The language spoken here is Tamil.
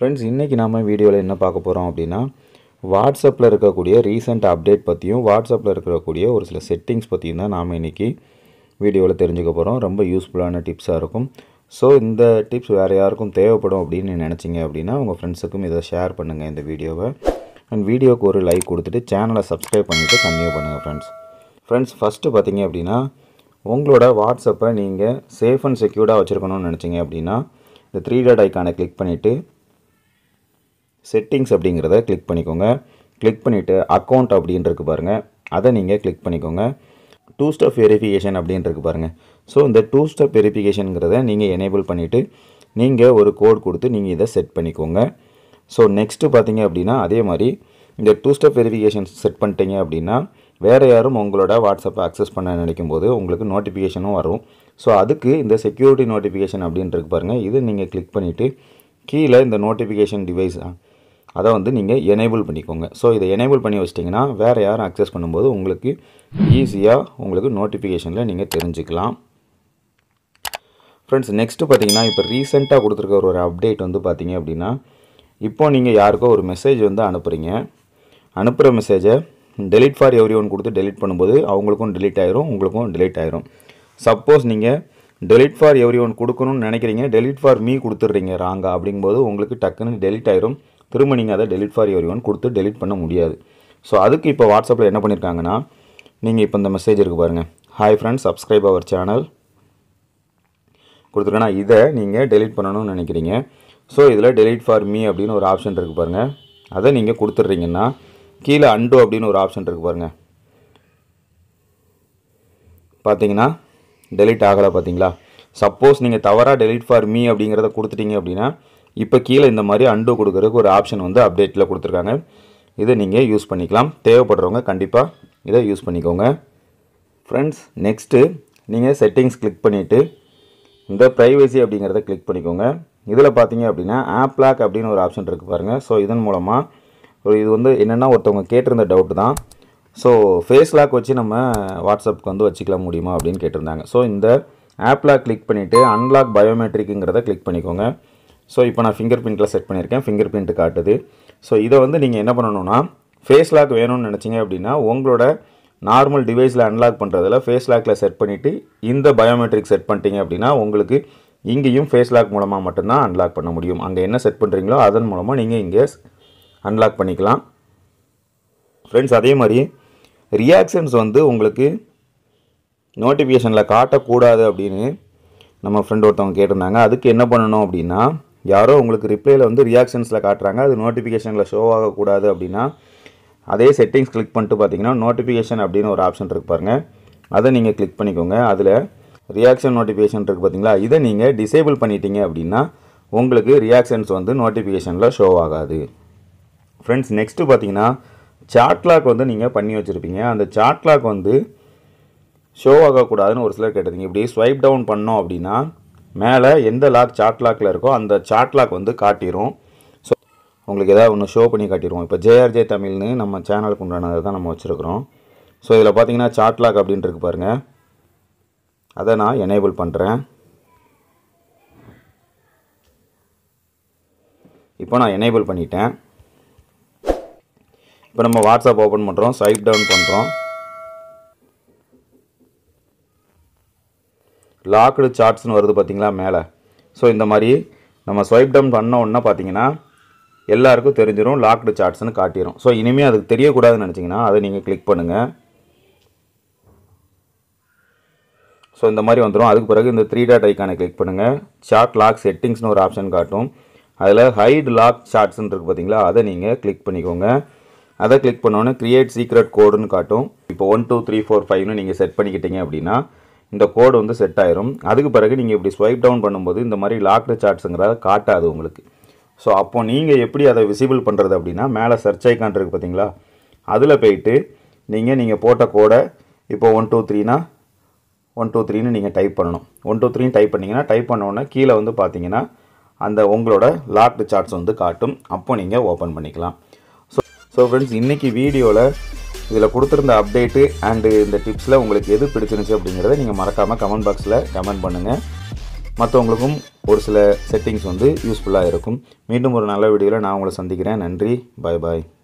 ஃப்ரெண்ட்ஸ், இன்றைக்கி நம்ம வீடியோவில் என்ன பார்க்க போகிறோம் அப்படின்னா, வாட்ஸ்அப்பில் இருக்கக்கூடிய ரீசெண்ட் அப்டேட் பற்றியும் வாட்ஸ்அப்பில் இருக்கக்கூடிய ஒரு சில செட்டிங்ஸ் பற்றியும் தான் நாம் இன்றைக்கி வீடியோவில் தெரிஞ்சுக்க போகிறோம். ரொம்ப யூஸ்ஃபுல்லான டிப்ஸாக இருக்கும். ஸோ இந்த டிப்ஸ் வேறு யாருக்கும் தேவைப்படும் அப்படின்னு நினச்சிங்க அப்படின்னா உங்கள் ஃப்ரெண்ட்ஸுக்கும் இதை ஷேர் பண்ணுங்கள் இந்த வீடியோவை. அண்ட் வீடியோவுக்கு ஒரு லைக் கொடுத்துட்டு சேனலை சப்ஸ்கிரைப் பண்ணிவிட்டு கன்டினியூ பண்ணுங்கள் ஃப்ரெண்ட்ஸ். ஃபஸ்ட்டு பார்த்தீங்க அப்படின்னா, உங்களோட வாட்ஸ்அப்பை நீங்கள் சேஃப் அண்ட் செக்யூர்டாக வச்சுருக்கணும்னு நினச்சிங்க அப்படின்னா இந்த 3 டாட் ஐக்கானை கிளிக் பண்ணிவிட்டு செட்டிங்ஸ் அப்படிங்கிறத கிளிக் பண்ணிக்கோங்க. கிளிக் பண்ணிவிட்டு அக்கௌண்ட் அப்படின்றது பாருங்கள், அதை நீங்கள் கிளிக் பண்ணிக்கோங்க. 2 ஸ்டெப் வெரிஃபிகேஷன் அப்படின்றது பாருங்கள். ஸோ இந்த 2 ஸ்டெப் வெரிஃபிகேஷனுங்கிறத நீங்கள் எனேபிள் பண்ணிவிட்டு நீங்கள் ஒரு கோட் கொடுத்து நீங்கள் இதை செட் பண்ணிக்கோங்க. ஸோ நெக்ஸ்ட்டு பார்த்தீங்க அப்படின்னா அதே மாதிரி இந்த 2 ஸ்டெப் வெரிஃபிகேஷன் செட் பண்ணிட்டீங்க அப்படின்னா வேறு யாரும் உங்களோட வாட்ஸ்அப்பை அக்சஸ் பண்ண நினைக்கும் போது உங்களுக்கு நோட்டிஃபிகேஷனும் வரும். ஸோ அதுக்கு இந்த செக்யூரிட்டி நோட்டிஃபிகேஷன் அப்படின்றது பாருங்கள், இதை நீங்கள் கிளிக் பண்ணிவிட்டு கீழே இந்த நோட்டிஃபிகேஷன் டிவைஸ் அதை நீங்கள் எனேபிள் பண்ணிக்கோங்க. ஸோ இதை எனேபிள் பண்ணி வச்சிட்டிங்கன்னா வேறு யாரும் அக்சஸ் பண்ணும்போது உங்களுக்கு ஈஸியாக உங்களுக்கு நோட்டிஃபிகேஷனில் நீங்கள் தெரிஞ்சுக்கலாம். ஃப்ரெண்ட்ஸ், நெக்ஸ்ட்டு பார்த்தீங்கன்னா இப்போ ரீசெண்டாக கொடுத்துருக்க ஒரு அப்டேட் பார்த்தீங்க அப்படின்னா, இப்போ நீங்கள் யாருக்கோ ஒரு மெசேஜ் அனுப்புகிறீங்க. அனுப்புகிற மெசேஜை டெலிட் ஃபார் எவ்ரி ஒன் கொடுத்து டெலிட் பண்ணும்போது அவங்களுக்கும் டெலிட் ஆயிரும், உங்களுக்கும் டெலிட் ஆயிரும். சப்போஸ் நீங்கள் டெலிட் ஃபார் எவ்ரி ஒன் கொடுக்கணும்னு நினைக்கிறீங்க, டெலிட் ஃபார் மீ கொடுத்துட்றீங்க ராங்கா அப்படிங்கும்போது உங்களுக்கு டக்குன்னு டெலிட் ஆயிரும். திரும்ப நீங்கள் அதை டெலிட் ஃபார் எவ்ரி ஒன் கொடுத்து டெலிட் பண்ண முடியாது. ஸோ அதுக்கு இப்போ வாட்ஸ்அப்பில் என்ன பண்ணியிருக்காங்கன்னா, நீங்கள் இப்போ இந்த மெசேஜ் இருக்குது பாருங்கள், hi friends, subscribe our channel கொடுத்துருக்கேன்னா இதை நீங்கள் டெலிட் பண்ணணும்னு நினைக்கிறீங்க. ஸோ இதில் டெலிட் ஃபார் மீ அப்படின்னு ஒரு ஆப்ஷன் இருக்குது பாருங்கள், அதை நீங்கள் கொடுத்துட்றீங்கன்னா கீழே அண்டோ அப்படின்னு ஒரு ஆப்ஷன் இருக்குது பாருங்கள், பார்த்தீங்கன்னா டெலிட் ஆகலை பார்த்தீங்களா. சப்போஸ் நீங்கள் தவறாக டெலிட் ஃபார் மீ அப்படிங்கிறத கொடுத்துட்டீங்க அப்படின்னா இப்போ கீழே இந்த மாதிரி அண்டோ கொடுக்குறதுக்கு ஒரு ஆப்ஷன் அப்டேட்டில் கொடுத்துருக்காங்க. இதை நீங்கள் யூஸ் பண்ணிக்கலாம். தேவைப்படுறவங்க கண்டிப்பாக இதை யூஸ் பண்ணிக்கோங்க. ஃப்ரெண்ட்ஸ், நெக்ஸ்ட்டு நீங்கள் செட்டிங்ஸ் கிளிக் பண்ணிவிட்டு இந்த ப்ரைவசி அப்படிங்கிறத கிளிக் பண்ணிக்கோங்க. இதில் பார்த்தீங்க அப்படின்னா ஆப் லாக் அப்படின்னு ஒரு ஆப்ஷன் இருக்குது பாருங்கள். ஸோ இதன் மூலமாக இது என்னென்னா ஒருத்தவங்க கேட்டிருந்த டவுட்டு தான். ஸோ ஃபேஸ் லாக் வச்சு நம்ம வாட்ஸ்அப்புக்கு வச்சுக்கலாம் முடியுமா அப்படின்னு கேட்டிருந்தாங்க. ஸோ இந்த ஆப் லாக் கிளிக் பண்ணிவிட்டு அன்லாக் பயோமெட்ரிக்குங்கிறத கிளிக் பண்ணிக்கோங்க. ஸோ இப்போ நான் ஃபிங்கர் பிரிண்ட்டில் செட் பண்ணியிருக்கேன், ஃபிங்கர் பிரிண்ட் காட்டுது. ஸோ இதை நீங்கள் என்ன பண்ணணும்னா, ஃபேஸ் லாக் வேணும்னு நினச்சிங்க அப்படின்னா உங்களோட நார்மல் டிவைஸில் அன்லாக் பண்ணுறதில் ஃபேஸ் லாக்கில் செட் பண்ணிவிட்டு இந்த பயோமெட்ரிக் செட் பண்ணிட்டீங்க அப்படின்னா உங்களுக்கு இங்கேயும் ஃபேஸ் லாக் மூலமாக மட்டும்தான் அன்லாக் பண்ண முடியும். அங்கே என்ன செட் பண்ணுறீங்களோ அதன் மூலமாக நீங்கள் இங்கே அன்லாக் பண்ணிக்கலாம். ஃப்ரெண்ட்ஸ், அதே மாதிரி ரியாக்ஷன்ஸ் உங்களுக்கு நோட்டிஃபிகேஷனில் காட்டக்கூடாது அப்படின்னு நம்ம ஃப்ரெண்ட் ஒருத்தவங்க கேட்டிருந்தாங்க. அதுக்கு என்ன பண்ணணும் அப்படின்னா, யாரோ உங்களுக்கு ரிப்ளையில் ரியாக்ஷன்ஸில் காட்டுறாங்க, அது நோட்டிஃபிகேஷனில் ஷோ ஆகக்கூடாது அப்படின்னா அதே செட்டிங்ஸ் கிளிக் பண்ணிட்டு பார்த்தீங்கன்னா நோட்டிஃபிகேஷன் அப்படின்னு ஒரு ஆப்ஷன் இருக்குது பாருங்கள், அதை நீங்கள் கிளிக் பண்ணிக்கோங்க. அதில் ரியாக்ஷன் நோட்டிஃபிகேஷன் இருக்குது பார்த்தீங்களா, இதை நீங்கள் டிசேபிள் பண்ணிட்டீங்க அப்படின்னா உங்களுக்கு ரியாக்ஷன்ஸ் நோட்டிஃபிகேஷனில் ஷோ ஆகாது. ஃப்ரெண்ட்ஸ், நெக்ஸ்ட்டு பார்த்தீங்கன்னா சாட் லாக் நீங்கள் பண்ணி வச்சுருப்பீங்க. அந்த சாட் லாக் ஷோ ஆகக்கூடாதுன்னு ஒரு சிலர் கேட்டிருந்தீங்க. இப்படி ஸ்வைப் டவுன் பண்ணோம் அப்படின்னா மேலே எந்த லாக் சாட் லாக்கில் இருக்கோ அந்த சாட் லாக் காட்டிடும். ஸோ உங்களுக்கு ஏதாவது ஒன்று ஷோ பண்ணி காட்டிடுவோம். இப்போ ஜேஆர்ஜே தமிழ்னு நம்ம சேனலுக்கு உண்டானதை தான் நம்ம வச்சுருக்கிறோம். ஸோ இதில் பார்த்தீங்கன்னா சாட் லாக் அப்படின்ட்டு இருக்கு பாருங்கள், அதை நான் எனேபிள் பண்ணுறேன். இப்போ நான் எனேபிள் பண்ணிட்டேன். இப்போ நம்ம வாட்ஸ்அப் ஓப்பன் பண்ணுறோம், ஸ்வைப் டவுன் பண்ணுறோம், லாக்டு சார்ட்ஸ்னு வருது பார்த்தீங்களா மேலே. ஸோ இந்த மாதிரி நம்ம ஸ்வைப் டவுன் பண்ண உடனே பார்த்தீங்கன்னா எல்லாருக்கும் தெரிஞ்சிடும், லாக்டு சார்ட்ஸ்னு காட்டிடும். ஸோ இனிமேல் அதுக்கு தெரியக்கூடாதுன்னு நினச்சிங்கன்னா அதை நீங்கள் கிளிக் பண்ணுங்கள். ஸோ இந்த மாதிரி வந்துடும். அதுக்கு பிறகு இந்த 3 டாட் ஐக்கானை கிளிக் பண்ணுங்கள். சார்ட் லாக் செட்டிங்ஸ்னு ஒரு ஆப்ஷன் காட்டும். அதில் ஹைட் லாக் சார்ட்ஸ்ன்னு இருக்குது பார்த்தீங்களா, அதை நீங்கள் கிளிக் பண்ணிக்கோங்க. அதை கிளிக் பண்ணோன்னே கிரியேட் சீக்ரெட் கோடுன்னு காட்டும். இப்போ 1 2 3 4 5ன்னு நீங்கள் செட் பண்ணிக்கிட்டீங்க அப்படின்னா இந்த கோடு செட் ஆயிரும். அதுக்கு பிறகு நீங்கள் இப்படி ஸ்வைப் டவுன் பண்ணும்போது இந்த மாதிரி லாக்டு சார்ட்ஸுங்கிறத காட்டாது உங்களுக்கு. ஸோ அப்போது நீங்கள் எப்படி அதை விசிபிள் பண்ணுறது அப்படின்னா மேலே சர்ச் ஐக்கான் இருக்குது பார்த்தீங்களா, அதில் போயிட்டு நீங்கள் போட்ட கோடை இப்போ 1 2 3னா 1 2 3ன்னு நீங்கள் டைப் பண்ணணும். 1 2 3ன்னு டைப் பண்ணிங்கன்னா டைப் பண்ணோன்னே கீழே பார்த்தீங்கன்னா அந்த உங்களோட லாக்டு சார்ட்ஸ் காட்டும். அப்போ நீங்கள் ஓப்பன் பண்ணிக்கலாம். ஸோ ஃப்ரெண்ட்ஸ், இன்றைக்கி வீடியோவில் இதில் கொடுத்துருந்த அப்டேட்டு அண்டு இந்த டிப்ஸில் உங்களுக்கு எது பிடிச்சிருந்துச்சு அப்படிங்கிறத நீங்கள் மறக்காமல் கமெண்ட் பாக்ஸில் கமெண்ட் பண்ணுங்கள். மற்றவங்களுக்கும் ஒரு சில செட்டிங்ஸ் வந்து யூஸ்ஃபுல்லாக இருக்கும். மீண்டும் ஒரு நல்ல வீடியோவில் நான் உங்களை சந்திக்கிறேன். நன்றி. பாய் பாய்.